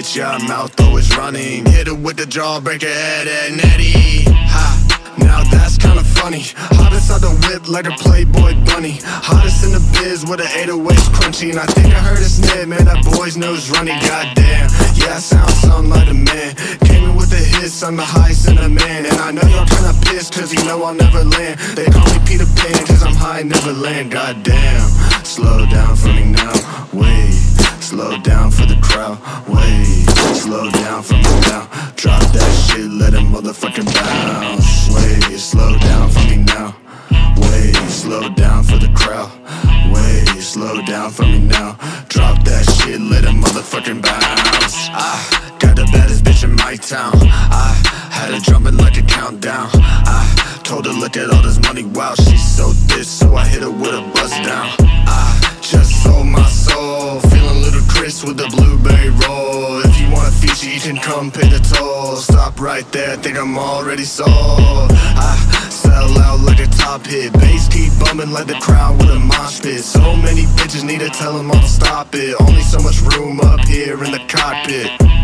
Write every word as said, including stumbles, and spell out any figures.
bitch, yeah, mouth always running. Hit her with the jawbreaker, head at Nettie. Ha. Now that's kinda funny. Hot inside the whip like a Playboy bunny. Hottest in the biz with an eight oh eight crunchy. And I think I heard a snip, man, that boy's nose runny. Goddamn, yeah, I sound something like a man. Came in with the hits, I'm the highest in the man. And I know y'all kinda pissed cause you know I'll never land. They call me Peter Pan cause I'm high and never land. Goddamn, slow down for me now, wait. Slow down for the crowd, wait. Slow down for me now. Drop that shit, let it motherfucking bounce. Wait, slow down for me now. Wait, slow down for the crowd. Wait, slow down for me now. Drop that shit, let it motherfucking bounce. I got the baddest bitch in my town. I had her drumming like a countdown. I told her look at all this money, wow, she's so thick, so I hit her with a buzz down. I just sold my soul, feeling ludicrous with the blueberry roll. If you want a feature, you can come pay the toll. Stop right there, think I'm already sold. I sell out like a top hit, bass keep bumming like the crowd with a mosh pit. So many bitches need to tell them all to stop it. Only so much room up here in the cockpit.